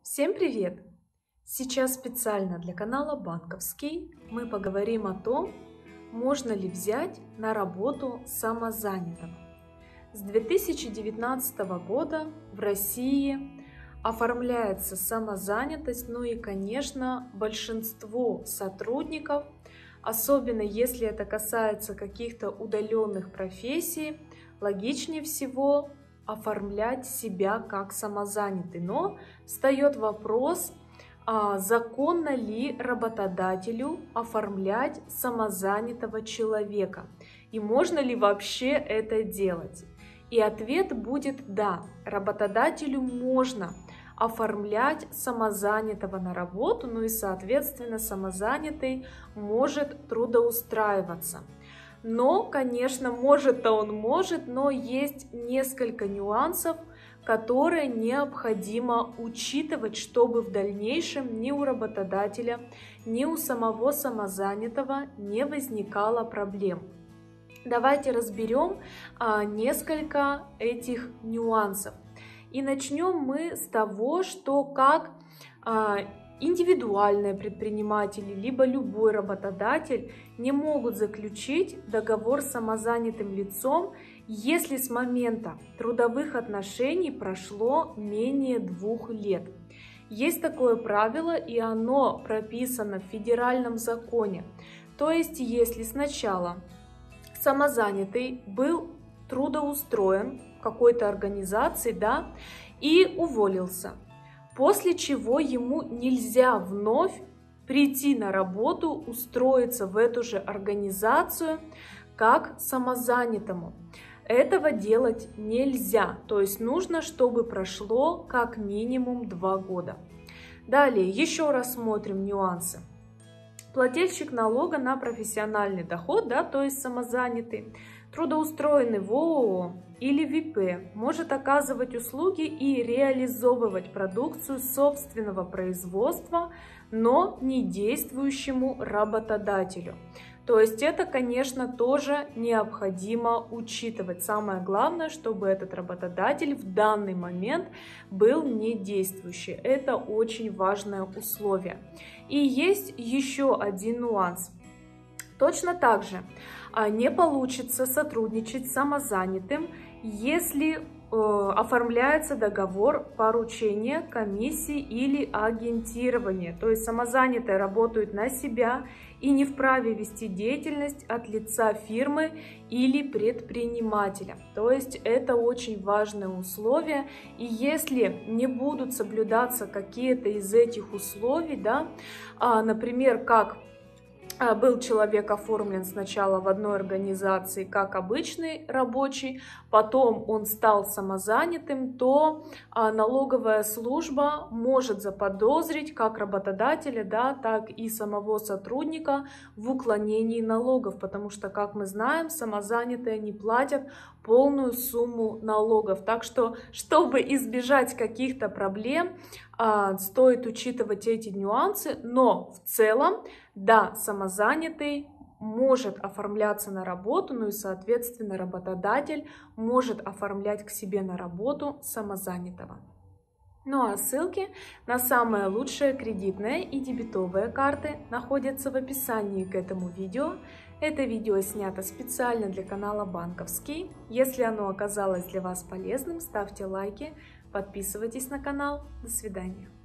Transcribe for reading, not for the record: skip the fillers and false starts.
Всем привет! Сейчас специально для канала Банковский мы поговорим о том, можно ли взять на работу самозанятого. С 2019 года в России оформляется самозанятость, ну и, конечно, большинство сотрудников, особенно если это касается каких-то удаленных профессий, логичнее всего оформлять себя как самозанятый. Но встает вопрос, законно ли работодателю оформлять самозанятого человека и можно ли вообще это делать. И ответ будет да, работодателю можно оформлять самозанятого на работу, ну и соответственно самозанятый может трудоустраиваться. Но, конечно, может-то он может, но есть несколько нюансов, которые необходимо учитывать, чтобы в дальнейшем ни у работодателя, ни у самого самозанятого не возникало проблем. Давайте разберем несколько этих нюансов. И начнем мы с того, что как индивидуальные предприниматели, либо любой работодатель не могут заключить договор с самозанятым лицом, если с момента трудовых отношений прошло менее 2 лет. Есть такое правило, и оно прописано в федеральном законе. То есть, если сначала самозанятый был трудоустроен в какой-то организации, да, и уволился, после чего ему нельзя вновь прийти на работу, устроиться в эту же организацию как самозанятому. Этого делать нельзя, то есть нужно, чтобы прошло как минимум 2 года. Далее, еще раз смотрим нюансы. Плательщик налога на профессиональный доход, да, то есть самозанятый, трудоустроенный в ООО или в ИП, может оказывать услуги и реализовывать продукцию собственного производства, но не действующему работодателю. То есть это, конечно, тоже необходимо учитывать. Самое главное, чтобы этот работодатель в данный момент был не действующий. Это очень важное условие. И есть еще один нюанс. Точно так же не получится сотрудничать с самозанятым, если оформляется договор поручения, комиссии или агентирования. То есть самозанятые работают на себя и не вправе вести деятельность от лица фирмы или предпринимателя. То есть это очень важное условие. И если не будут соблюдаться какие-то из этих условий, да, например, как был человек оформлен сначала в одной организации как обычный рабочий, потом он стал самозанятым, то налоговая служба может заподозрить как работодателя, да, так и самого сотрудника в уклонении налогов, потому что, как мы знаем, самозанятые не платят полную сумму налогов. Так что, чтобы избежать каких-то проблем, стоит учитывать эти нюансы, но в целом, да, самозанятый может оформляться на работу, ну и, соответственно, работодатель может оформлять к себе на работу самозанятого. Ну а ссылки на самые лучшие кредитные и дебетовые карты находятся в описании к этому видео. Это видео снято специально для канала Банковский. Если оно оказалось для вас полезным, ставьте лайки, подписывайтесь на канал. До свидания.